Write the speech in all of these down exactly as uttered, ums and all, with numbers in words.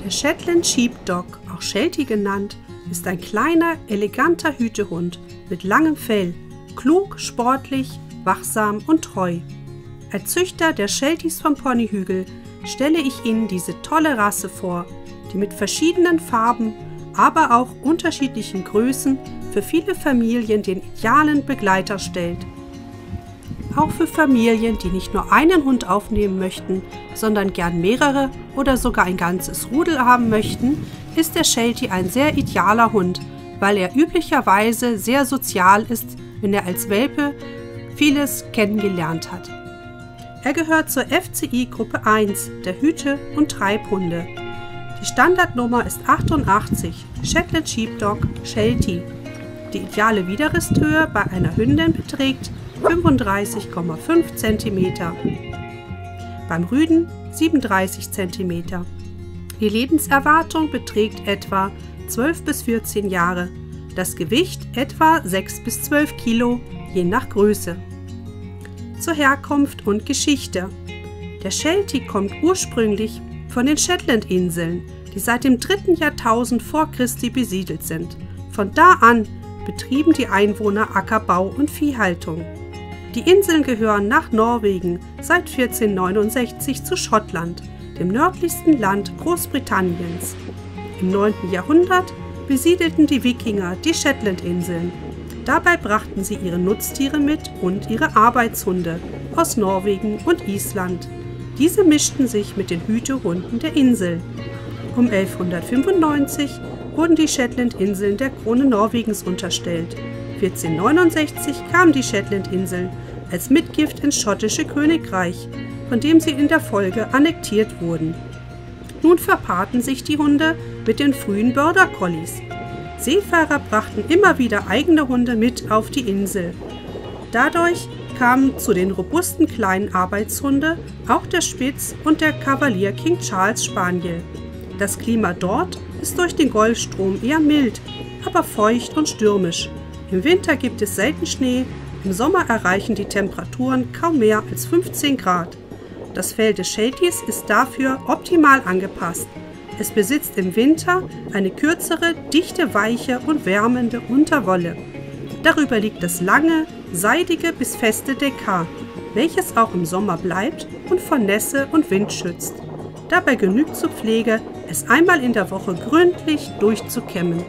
Der Shetland Sheepdog, auch Sheltie genannt, ist ein kleiner, eleganter Hütehund mit langem Fell, klug, sportlich, wachsam und treu. Als Züchter der Shelties vom Ponyhügel stelle ich Ihnen diese tolle Rasse vor, die mit verschiedenen Farben, aber auch unterschiedlichen Größen für viele Familien den idealen Begleiter stellt. Auch für Familien, die nicht nur einen Hund aufnehmen möchten, sondern gern mehrere oder sogar ein ganzes Rudel haben möchten, ist der Sheltie ein sehr idealer Hund, weil er üblicherweise sehr sozial ist, wenn er als Welpe vieles kennengelernt hat. Er gehört zur F C I-Gruppe eins der Hüte- und Treibhunde. Die Standardnummer ist achtundachtzig, Shetland Sheepdog Sheltie. Die ideale Widerristhöhe bei einer Hündin beträgt fünfunddreißig Komma fünf Zentimeter, beim Rüden siebenunddreißig Zentimeter. Die Lebenserwartung beträgt etwa zwölf bis vierzehn Jahre, das Gewicht etwa sechs bis zwölf Kilo, je nach Größe. Zur Herkunft und Geschichte. Der Sheltie kommt ursprünglich von den Shetlandinseln, die seit dem dritten Jahrtausend vor Christi besiedelt sind. Von da an betrieben die Einwohner Ackerbau und Viehhaltung. Die Inseln gehören nach Norwegen seit vierzehnhundertneunundsechzig zu Schottland, dem nördlichsten Land Großbritanniens. Im neunten Jahrhundert besiedelten die Wikinger die Shetlandinseln. Dabei brachten sie ihre Nutztiere mit und ihre Arbeitshunde aus Norwegen und Island. Diese mischten sich mit den Hütehunden der Insel. Um elfhundertfünfundneunzig wurden die Shetlandinseln der Krone Norwegens unterstellt. vierzehnhundertneunundsechzig kamen die Shetlandinseln als Mitgift ins schottische Königreich, von dem sie in der Folge annektiert wurden. Nun verpaarten sich die Hunde mit den frühen Border Collies. Seefahrer brachten immer wieder eigene Hunde mit auf die Insel. Dadurch kamen zu den robusten kleinen Arbeitshunde auch der Spitz- und der Kavalier King Charles Spaniel. Das Klima dort ist durch den Golfstrom eher mild, aber feucht und stürmisch. Im Winter gibt es selten Schnee, im Sommer erreichen die Temperaturen kaum mehr als fünfzehn Grad. Das Fell des Shelties ist dafür optimal angepasst. Es besitzt im Winter eine kürzere, dichte, weiche und wärmende Unterwolle. Darüber liegt das lange, seidige bis feste Dekar, welches auch im Sommer bleibt und vor Nässe und Wind schützt. Dabei genügt zur Pflege, es einmal in der Woche gründlich durchzukämmen.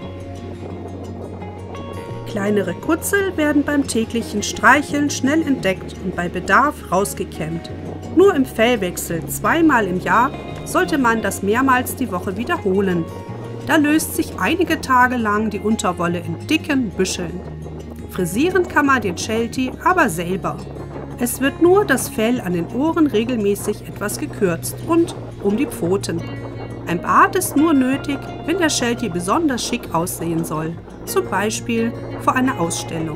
Kleinere Kutzel werden beim täglichen Streicheln schnell entdeckt und bei Bedarf rausgekämmt. Nur im Fellwechsel zweimal im Jahr sollte man das mehrmals die Woche wiederholen. Da löst sich einige Tage lang die Unterwolle in dicken Büscheln. Frisieren kann man den Sheltie aber selber. Es wird nur das Fell an den Ohren regelmäßig etwas gekürzt und um die Pfoten. Ein Bart ist nur nötig, wenn der Sheltie besonders schick aussehen soll, zum Beispiel vor einer Ausstellung.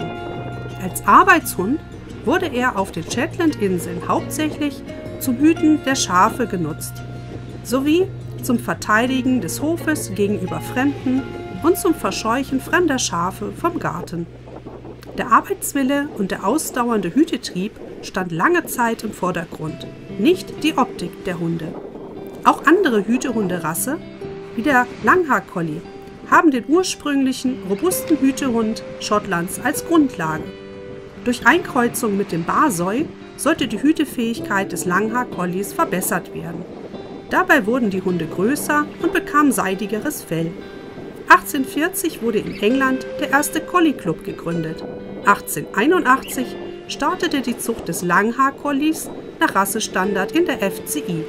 Als Arbeitshund wurde er auf den Shetlandinseln hauptsächlich zum Hüten der Schafe genutzt, sowie zum Verteidigen des Hofes gegenüber Fremden und zum Verscheuchen fremder Schafe vom Garten. Der Arbeitswille und der ausdauernde Hütetrieb stand lange Zeit im Vordergrund, nicht die Optik der Hunde. Auch andere Hütehunderasse, wie der Langhaar-Collie, haben den ursprünglichen, robusten Hütehund Schottlands als Grundlage. Durch Einkreuzung mit dem Borzoi sollte die Hütefähigkeit des Langhaar-Collies verbessert werden. Dabei wurden die Hunde größer und bekamen seidigeres Fell. achtzehnhundertvierzig wurde in England der erste Collie-Club gegründet. achtzehnhunderteinundachtzig startete die Zucht des Langhaar-Collies nach Rassestandard in der F C I.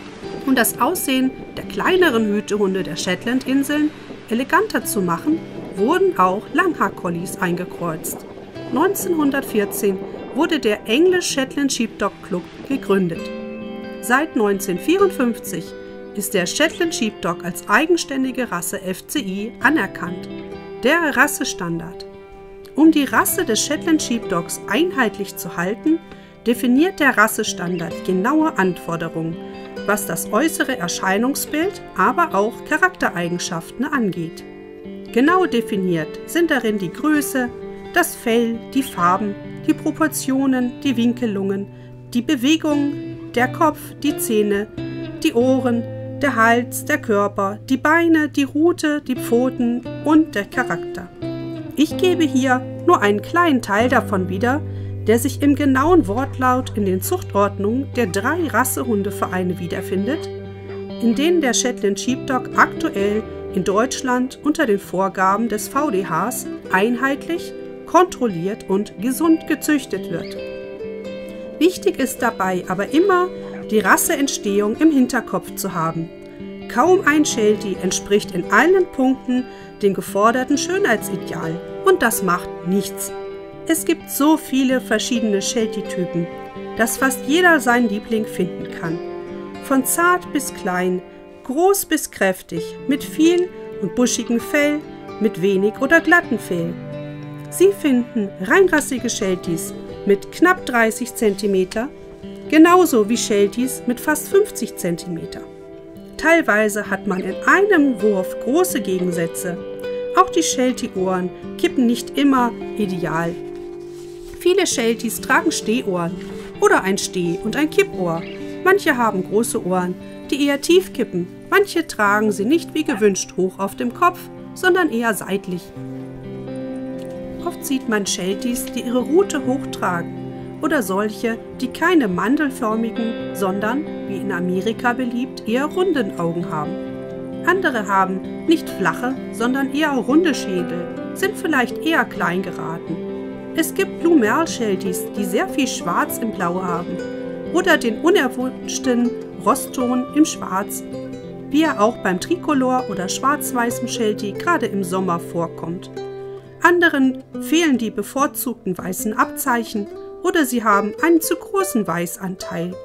Um das Aussehen der kleineren Hütehunde der Shetlandinseln eleganter zu machen, wurden auch Langhaar-Collies eingekreuzt. neunzehnhundertvierzehn wurde der English Shetland Sheepdog Club gegründet. Seit neunzehnhundertvierundfünfzig ist der Shetland Sheepdog als eigenständige Rasse F C I anerkannt. Der Rassestandard. Um die Rasse des Shetland Sheepdogs einheitlich zu halten, definiert der Rassestandard genaue Anforderungen, was das äußere Erscheinungsbild, aber auch Charaktereigenschaften angeht. Genau definiert sind darin die Größe, das Fell, die Farben, die Proportionen, die Winkelungen, die Bewegungen, der Kopf, die Zähne, die Ohren, der Hals, der Körper, die Beine, die Rute, die Pfoten und der Charakter. Ich gebe hier nur einen kleinen Teil davon wieder, der sich im genauen Wortlaut in den Zuchtordnungen der drei Rassehundevereine wiederfindet, in denen der Shetland Sheepdog aktuell in Deutschland unter den Vorgaben des V D Hs einheitlich, kontrolliert und gesund gezüchtet wird. Wichtig ist dabei aber immer, die Rasseentstehung im Hinterkopf zu haben. Kaum ein Sheltie entspricht in allen Punkten dem geforderten Schönheitsideal und das macht nichts. Es gibt so viele verschiedene Sheltie-Typen, dass fast jeder seinen Liebling finden kann. Von zart bis klein, groß bis kräftig, mit viel und buschigem Fell, mit wenig oder glatten Fell. Sie finden reinrassige Shelties mit knapp dreißig Zentimeter, genauso wie Shelties mit fast fünfzig Zentimeter. Teilweise hat man in einem Wurf große Gegensätze. Auch die Sheltie-Ohren kippen nicht immer ideal. Viele Shelties tragen Stehohren oder ein Steh- und ein Kippohr. Manche haben große Ohren, die eher tief kippen. Manche tragen sie nicht wie gewünscht hoch auf dem Kopf, sondern eher seitlich. Oft sieht man Shelties, die ihre Rute hochtragen, oder solche, die keine mandelförmigen, sondern, wie in Amerika beliebt, eher runden Augen haben. Andere haben nicht flache, sondern eher runde Schädel, sind vielleicht eher klein geraten. Es gibt Blue Merle Shelties, die sehr viel Schwarz im Blau haben, oder den unerwünschten Rostton im Schwarz, wie er auch beim Tricolor oder schwarz-weißem Sheltie gerade im Sommer vorkommt. Anderen fehlen die bevorzugten weißen Abzeichen oder sie haben einen zu großen Weißanteil.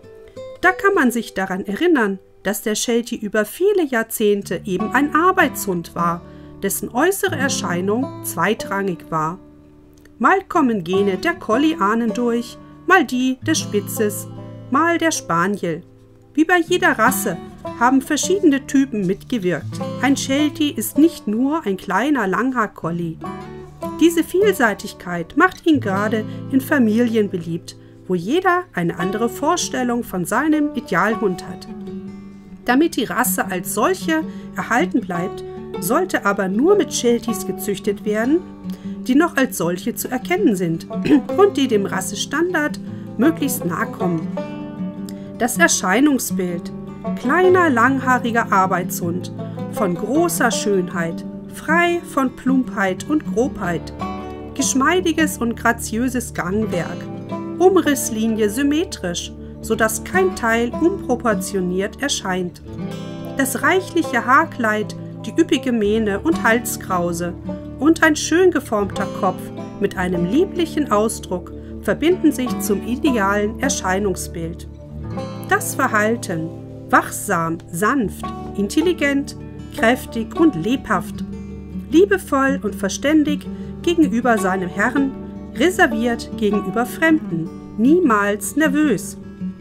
Da kann man sich daran erinnern, dass der Sheltie über viele Jahrzehnte eben ein Arbeitshund war, dessen äußere Erscheinung zweitrangig war. Mal kommen Gene der Collie-Ahnen durch, mal die des Spitzes, mal der Spaniel. Wie bei jeder Rasse haben verschiedene Typen mitgewirkt. Ein Sheltie ist nicht nur ein kleiner Langhaar-Collie. Diese Vielseitigkeit macht ihn gerade in Familien beliebt, wo jeder eine andere Vorstellung von seinem Idealhund hat. Damit die Rasse als solche erhalten bleibt, sollte aber nur mit Shelties gezüchtet werden, die noch als solche zu erkennen sind und die dem Rassestandard möglichst nahe kommen. Das Erscheinungsbild: kleiner, langhaariger Arbeitshund, von großer Schönheit, frei von Plumpheit und Grobheit, geschmeidiges und graziöses Gangwerk, Umrisslinie symmetrisch, sodass kein Teil unproportioniert erscheint. Das reichliche Haarkleid, die üppige Mähne und Halskrause und ein schön geformter Kopf mit einem lieblichen Ausdruck verbinden sich zum idealen Erscheinungsbild. Das Verhalten: wachsam, sanft, intelligent, kräftig und lebhaft, liebevoll und verständig gegenüber seinem Herrn, reserviert gegenüber Fremden, niemals nervös.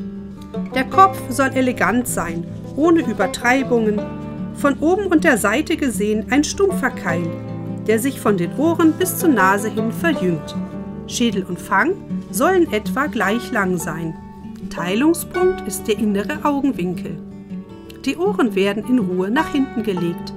Der Kopf soll elegant sein, ohne Übertreibungen, von oben und der Seite gesehen ein stumpfer Keil, der sich von den Ohren bis zur Nase hin verjüngt. Schädel und Fang sollen etwa gleich lang sein. Teilungspunkt ist der innere Augenwinkel. Die Ohren werden in Ruhe nach hinten gelegt.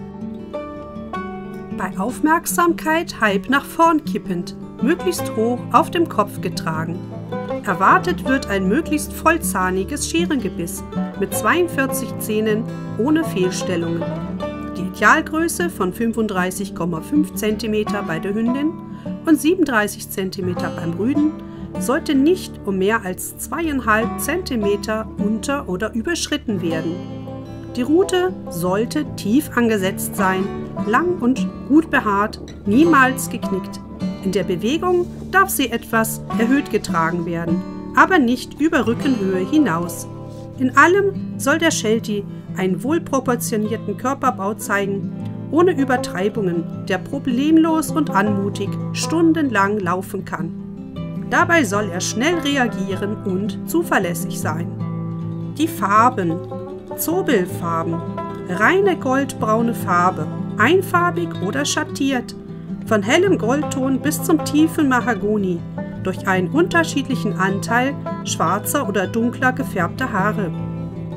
Bei Aufmerksamkeit halb nach vorn kippend, möglichst hoch auf dem Kopf getragen. Erwartet wird ein möglichst vollzahniges Scherengebiss mit zweiundvierzig Zähnen ohne Fehlstellungen. Die Idealgröße von fünfunddreißig Komma fünf Zentimeter bei der Hündin und siebenunddreißig Zentimeter beim Rüden sollte nicht um mehr als zweieinhalb Zentimeter unter- oder überschritten werden. Die Rute sollte tief angesetzt sein, lang und gut behaart, niemals geknickt. In der Bewegung darf sie etwas erhöht getragen werden, aber nicht über Rückenhöhe hinaus. In allem soll der Sheltie einen wohlproportionierten Körperbau zeigen, ohne Übertreibungen, der problemlos und anmutig stundenlang laufen kann. Dabei soll er schnell reagieren und zuverlässig sein. Die Farben: Zobelfarben, reine goldbraune Farbe, einfarbig oder schattiert, von hellem Goldton bis zum tiefen Mahagoni, durch einen unterschiedlichen Anteil schwarzer oder dunkler gefärbter Haare.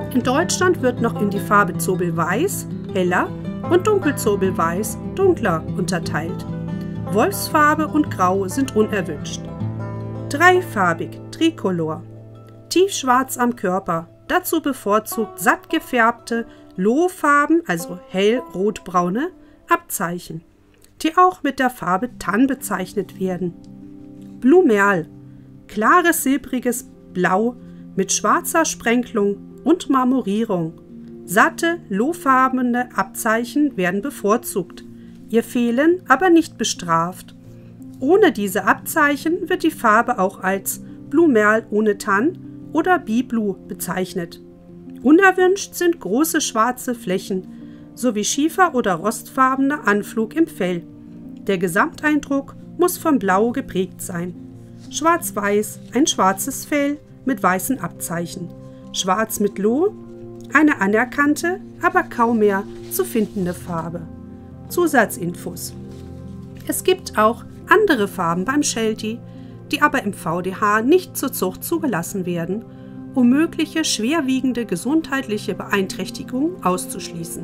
In Deutschland wird noch in die Farbe Zobelweiß, heller, und Dunkelzobelweiß, dunkler, unterteilt. Wolfsfarbe und Grau sind unerwünscht. Dreifarbig, Tricolor. Tiefschwarz am Körper, dazu bevorzugt satt gefärbte, Lohfarben, also hell-rotbraune, Abzeichen, die auch mit der Farbe Tann bezeichnet werden. Blue Merle, klares silbriges Blau mit schwarzer Sprenkelung und Marmorierung. Satte, lohfarbene Abzeichen werden bevorzugt, ihr Fehlen aber nicht bestraft. Ohne diese Abzeichen wird die Farbe auch als Blue Merle ohne Tann oder Bi-Blue bezeichnet. Unerwünscht sind große schwarze Flächen sowie schiefer- oder rostfarbener Anflug im Fell. Der Gesamteindruck muss vom Blau geprägt sein. Schwarz-Weiß, ein schwarzes Fell mit weißen Abzeichen. Schwarz mit Loh, eine anerkannte, aber kaum mehr zu findende Farbe. Zusatzinfos: Es gibt auch andere Farben beim Sheltie, die aber im V D H nicht zur Zucht zugelassen werden, um mögliche schwerwiegende gesundheitliche Beeinträchtigungen auszuschließen.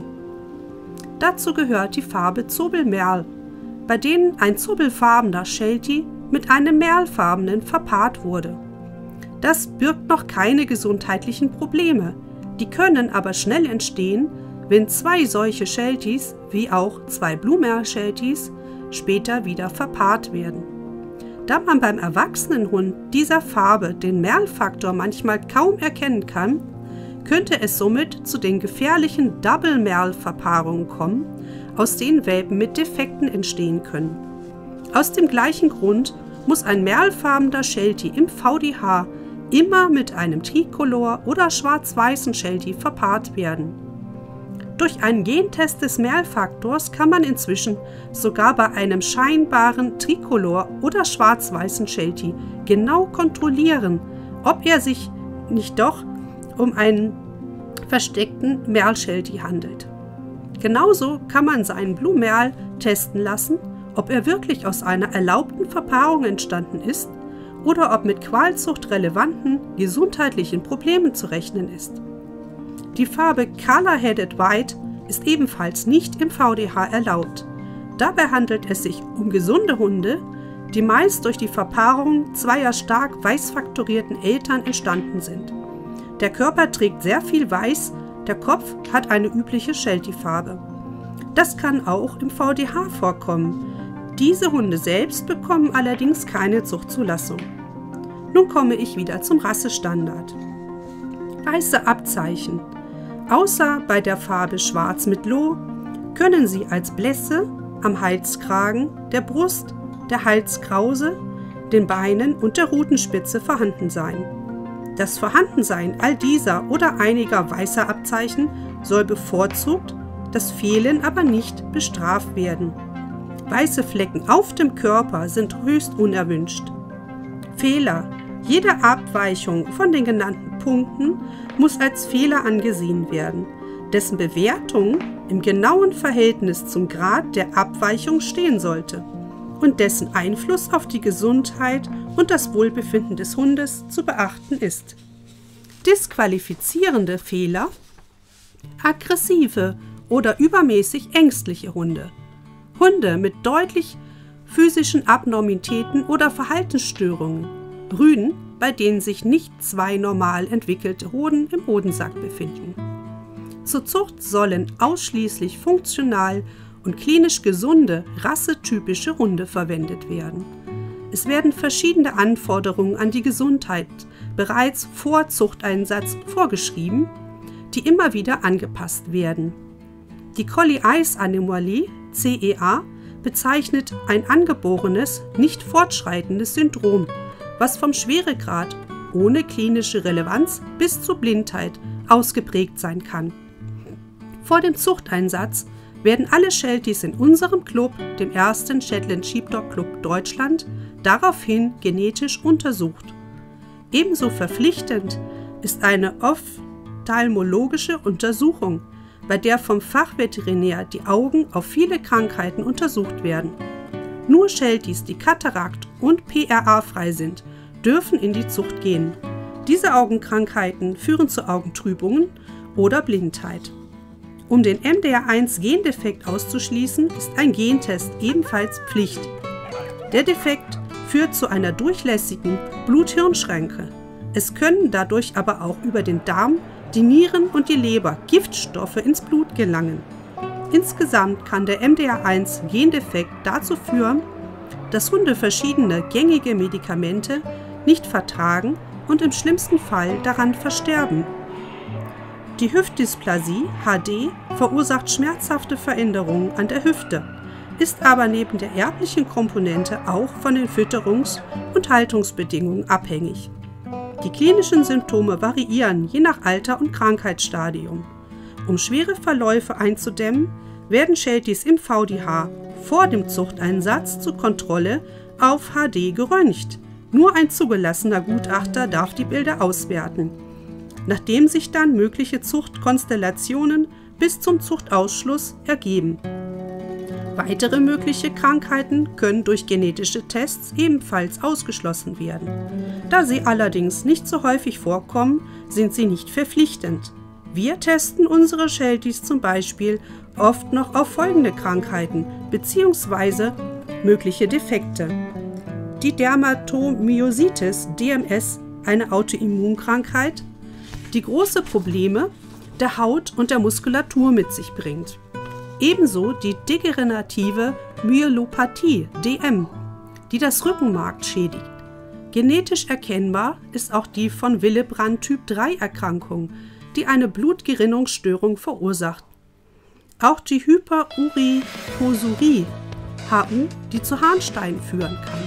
Dazu gehört die Farbe Zobel Merle, bei denen ein zobelfarbener Sheltie mit einem merlfarbenen verpaart wurde. Das birgt noch keine gesundheitlichen Probleme, die können aber schnell entstehen, wenn zwei solche Shelties, wie auch zwei Blue Merle Shelties, später wieder verpaart werden. Da man beim erwachsenen Hund dieser Farbe den Merl-Faktor manchmal kaum erkennen kann, könnte es somit zu den gefährlichen Double-Merl-Verpaarungen kommen, aus denen Welpen mit Defekten entstehen können. Aus dem gleichen Grund muss ein merlfarbener Sheltie im V D H immer mit einem Tricolor oder schwarz-weißen Sheltie verpaart werden. Durch einen Gentest des Merl-Faktors kann man inzwischen sogar bei einem scheinbaren Tricolor oder schwarz-weißen Sheltie genau kontrollieren, ob er sich nicht doch um einen versteckten Merl-Sheltie handelt. Genauso kann man seinen Blue Merle testen lassen, ob er wirklich aus einer erlaubten Verpaarung entstanden ist oder ob mit Qualzucht relevanten gesundheitlichen Problemen zu rechnen ist. Die Farbe Color-Headed White ist ebenfalls nicht im V D H erlaubt. Dabei handelt es sich um gesunde Hunde, die meist durch die Verpaarung zweier stark weißfaktorierten Eltern entstanden sind. Der Körper trägt sehr viel Weiß, der Kopf hat eine übliche Sheltie-Farbe. Das kann auch im V D H vorkommen. Diese Hunde selbst bekommen allerdings keine Zuchtzulassung. Nun komme ich wieder zum Rassestandard. Weiße Abzeichen. Außer bei der Farbe Schwarz mit Loh können sie als Blässe am Halskragen, der Brust, der Halskrause, den Beinen und der Rutenspitze vorhanden sein. Das Vorhandensein all dieser oder einiger weißer Abzeichen soll bevorzugt, das Fehlen aber nicht bestraft werden. Weiße Flecken auf dem Körper sind höchst unerwünscht. Fehler. Jede Abweichung von den genannten Punkten muss als Fehler angesehen werden, dessen Bewertung im genauen Verhältnis zum Grad der Abweichung stehen sollte und dessen Einfluss auf die Gesundheit und das Wohlbefinden des Hundes zu beachten ist. Disqualifizierende Fehler: aggressive oder übermäßig ängstliche Hunde, Hunde mit deutlich physischen Abnormitäten oder Verhaltensstörungen, Rüden, bei denen sich nicht zwei normal entwickelte Hoden im Hodensack befinden. Zur Zucht sollen ausschließlich funktional und klinisch gesunde, rassetypische Hunde verwendet werden. Es werden verschiedene Anforderungen an die Gesundheit bereits vor Zuchteinsatz vorgeschrieben, die immer wieder angepasst werden. Die Collie-Eyes-Anomalie, C E A, bezeichnet ein angeborenes, nicht fortschreitendes Syndrom, was vom Schweregrad ohne klinische Relevanz bis zur Blindheit ausgeprägt sein kann. Vor dem Zuchteinsatz werden alle Shelties in unserem Club, dem ersten Shetland Sheepdog Club Deutschland, daraufhin genetisch untersucht. Ebenso verpflichtend ist eine ophthalmologische Untersuchung, bei der vom Fachveterinär die Augen auf viele Krankheiten untersucht werden. Nur Shelties, die Katarakt und P R A frei sind, dürfen in die Zucht gehen. Diese Augenkrankheiten führen zu Augentrübungen oder Blindheit. Um den M D R eins Gendefekt auszuschließen, ist ein Gentest ebenfalls Pflicht. Der Defekt führt zu einer durchlässigen Blut-Hirn-Schranke. Es können dadurch aber auch über den Darm, die Nieren und die Leber Giftstoffe ins Blut gelangen. Insgesamt kann der M D R eins Gendefekt dazu führen, dass Hunde verschiedene gängige Medikamente nicht vertragen und im schlimmsten Fall daran versterben. Die Hüftdysplasie H D verursacht schmerzhafte Veränderungen an der Hüfte, ist aber neben der erblichen Komponente auch von den Fütterungs- und Haltungsbedingungen abhängig. Die klinischen Symptome variieren je nach Alter und Krankheitsstadium. Um schwere Verläufe einzudämmen, werden Shelties im V D H vor dem Zuchteinsatz zur Kontrolle auf H D geröntgt. Nur ein zugelassener Gutachter darf die Bilder auswerten, nachdem sich dann mögliche Zuchtkonstellationen bis zum Zuchtausschluss ergeben. Weitere mögliche Krankheiten können durch genetische Tests ebenfalls ausgeschlossen werden. Da sie allerdings nicht so häufig vorkommen, sind sie nicht verpflichtend. Wir testen unsere Shelties zum Beispiel oft noch auf folgende Krankheiten bzw. mögliche Defekte. Die Dermatomyositis D M S, eine Autoimmunkrankheit, die große Probleme der Haut und der Muskulatur mit sich bringt. Ebenso die degenerative Myelopathie D M, die das Rückenmark schädigt. Genetisch erkennbar ist auch die von Willebrand Typ drei Erkrankung, die eine Blutgerinnungsstörung verursacht. Auch die Hyperurikosurie H U, die zu Harnstein führen kann.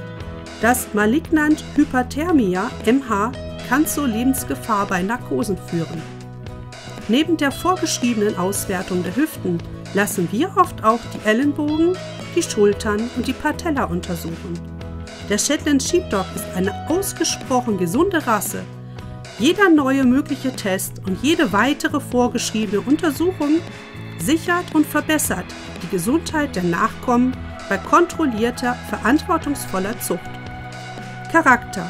Das Malignant Hyperthermia M H kann zur Lebensgefahr bei Narkosen führen. Neben der vorgeschriebenen Auswertung der Hüften lassen wir oft auch die Ellenbogen, die Schultern und die Patella untersuchen. Der Shetland Sheepdog ist eine ausgesprochen gesunde Rasse. Jeder neue mögliche Test und jede weitere vorgeschriebene Untersuchung sichert und verbessert die Gesundheit der Nachkommen bei kontrollierter, verantwortungsvoller Zucht. Charakter.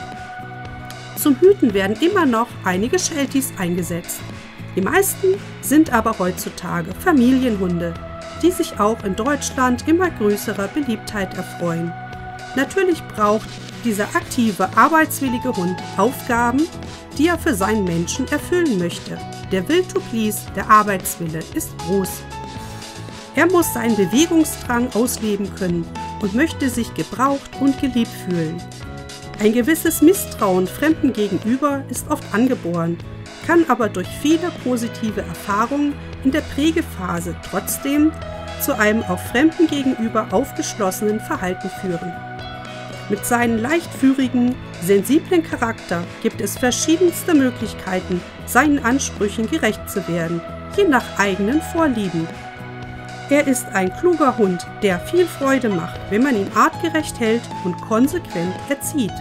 Zum Hüten werden immer noch einige Shelties eingesetzt. Die meisten sind aber heutzutage Familienhunde, die sich auch in Deutschland immer größerer Beliebtheit erfreuen. Natürlich braucht dieser aktive, arbeitswillige Hund Aufgaben, die er für seinen Menschen erfüllen möchte. Der Will to Please, der Arbeitswille, ist groß. Er muss seinen Bewegungsdrang ausleben können und möchte sich gebraucht und geliebt fühlen. Ein gewisses Misstrauen Fremden gegenüber ist oft angeboren, kann aber durch viele positive Erfahrungen in der Prägephase trotzdem zu einem auch Fremden gegenüber aufgeschlossenen Verhalten führen. Mit seinem leichtführigen, sensiblen Charakter gibt es verschiedenste Möglichkeiten, seinen Ansprüchen gerecht zu werden, je nach eigenen Vorlieben. Er ist ein kluger Hund, der viel Freude macht, wenn man ihn artgerecht hält und konsequent erzieht.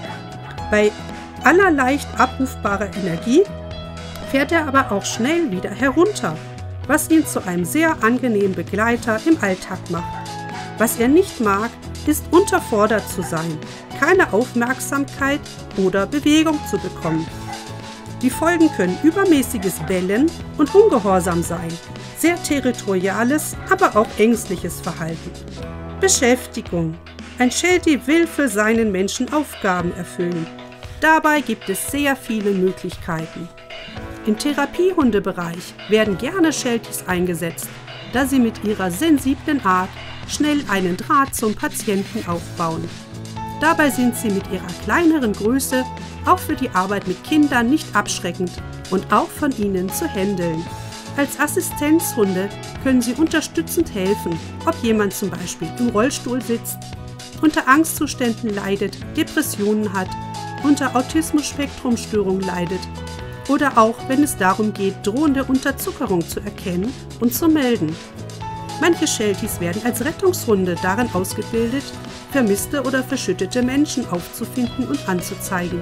Bei aller leicht abrufbarer Energie fährt er aber auch schnell wieder herunter, was ihn zu einem sehr angenehmen Begleiter im Alltag macht. Was er nicht mag, ist unterfordert zu sein, keine Aufmerksamkeit oder Bewegung zu bekommen. Die Folgen können übermäßiges Bellen und Ungehorsam sein, sehr territoriales, aber auch ängstliches Verhalten. Beschäftigung. Ein Sheltie will für seinen Menschen Aufgaben erfüllen. Dabei gibt es sehr viele Möglichkeiten. Im Therapiehundebereich werden gerne Shelties eingesetzt, da sie mit ihrer sensiblen Art schnell einen Draht zum Patienten aufbauen. Dabei sind sie mit ihrer kleineren Größe auch für die Arbeit mit Kindern nicht abschreckend und auch von ihnen zu handeln. Als Assistenzhunde können sie unterstützend helfen, ob jemand zum Beispiel im Rollstuhl sitzt, unter Angstzuständen leidet, Depressionen hat, unter Autismus-Spektrum-Störung leidet oder auch, wenn es darum geht, drohende Unterzuckerung zu erkennen und zu melden. Manche Shelties werden als Rettungshunde darin ausgebildet, vermisste oder verschüttete Menschen aufzufinden und anzuzeigen.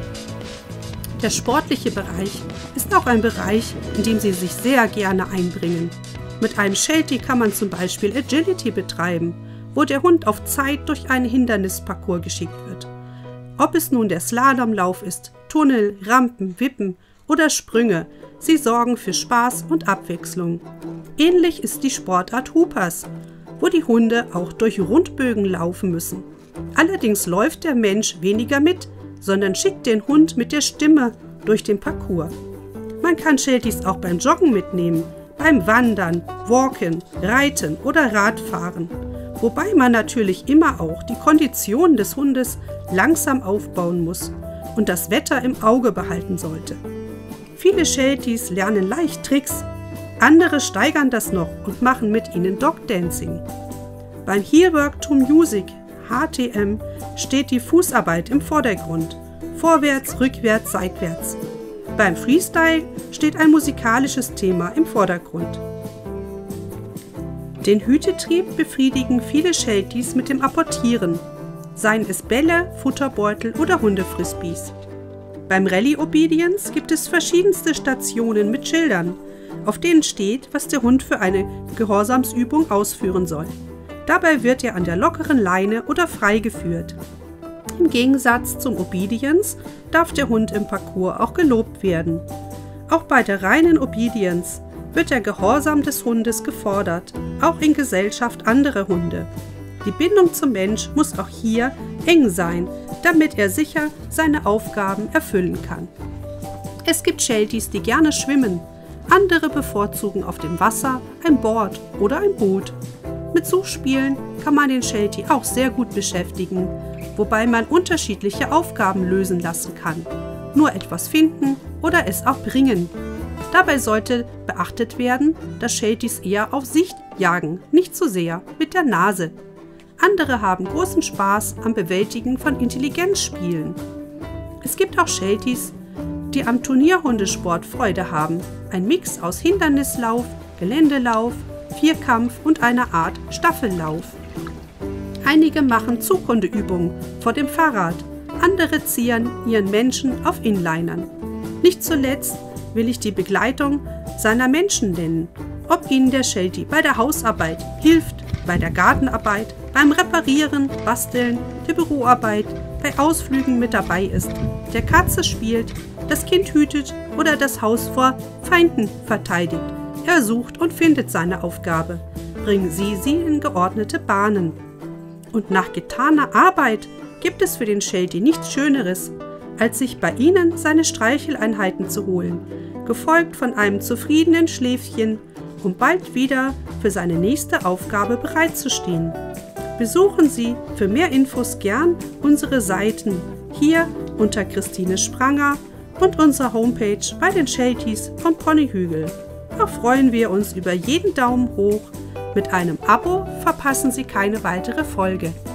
Der sportliche Bereich ist auch ein Bereich, in dem sie sich sehr gerne einbringen. Mit einem Sheltie kann man zum Beispiel Agility betreiben, wo der Hund auf Zeit durch einen Hindernisparcours geschickt wird. Ob es nun der Slalomlauf ist, Tunnel, Rampen, Wippen oder Sprünge, sie sorgen für Spaß und Abwechslung. Ähnlich ist die Sportart Hoopers, wo die Hunde auch durch Rundbögen laufen müssen. Allerdings läuft der Mensch weniger mit, sondern schickt den Hund mit der Stimme durch den Parcours. Man kann Shelties auch beim Joggen mitnehmen, beim Wandern, Walken, Reiten oder Radfahren, wobei man natürlich immer auch die Kondition des Hundes langsam aufbauen muss und das Wetter im Auge behalten sollte. Viele Shelties lernen leicht Tricks, andere steigern das noch und machen mit ihnen Dog-Dancing. Beim Hear Work to Music, H T M, steht die Fußarbeit im Vordergrund, vorwärts, rückwärts, seitwärts. Beim Freestyle steht ein musikalisches Thema im Vordergrund. Den Hütetrieb befriedigen viele Shelties mit dem Apportieren, seien es Bälle, Futterbeutel oder Hundefrisbees. Beim Rally Obedience gibt es verschiedenste Stationen mit Schildern, auf denen steht, was der Hund für eine Gehorsamsübung ausführen soll. Dabei wird er an der lockeren Leine oder frei geführt. Im Gegensatz zum Obedience darf der Hund im Parcours auch gelobt werden. Auch bei der reinen Obedience wird der Gehorsam des Hundes gefordert, auch in Gesellschaft anderer Hunde. Die Bindung zum Mensch muss auch hier eng sein, damit er sicher seine Aufgaben erfüllen kann. Es gibt Shelties, die gerne schwimmen, andere bevorzugen auf dem Wasser ein Board oder ein Boot. Mit Suchspielen kann man den Sheltie auch sehr gut beschäftigen, wobei man unterschiedliche Aufgaben lösen lassen kann. Nur etwas finden oder es auch bringen. Dabei sollte beachtet werden, dass Shelties eher auf Sicht jagen, nicht zu sehr mit der Nase. Andere haben großen Spaß am Bewältigen von Intelligenzspielen. Es gibt auch Shelties, die am Turnierhundesport Freude haben. Ein Mix aus Hindernislauf, Geländelauf, Vierkampf und einer Art Staffellauf. Einige machen Zughundeübungen vor dem Fahrrad, andere ziehen ihren Menschen auf Inlinern. Nicht zuletzt will ich die Begleitung seiner Menschen nennen, ob ihnen der Sheltie bei der Hausarbeit hilft, bei der Gartenarbeit, beim Reparieren, Basteln, der Büroarbeit, bei Ausflügen mit dabei ist, der Katze spielt, das Kind hütet oder das Haus vor Feinden verteidigt. Er sucht und findet seine Aufgabe. Bringen Sie sie in geordnete Bahnen. Und nach getaner Arbeit gibt es für den Sheltie nichts Schöneres, als sich bei Ihnen seine Streicheleinheiten zu holen, gefolgt von einem zufriedenen Schläfchen, um bald wieder für seine nächste Aufgabe bereitzustehen. Besuchen Sie für mehr Infos gern unsere Seiten hier unter Christine Spranger und unsere Homepage bei den Shelties vom Ponyhügel. Auch freuen wir uns über jeden Daumen hoch. Mit einem Abo verpassen Sie keine weitere Folge.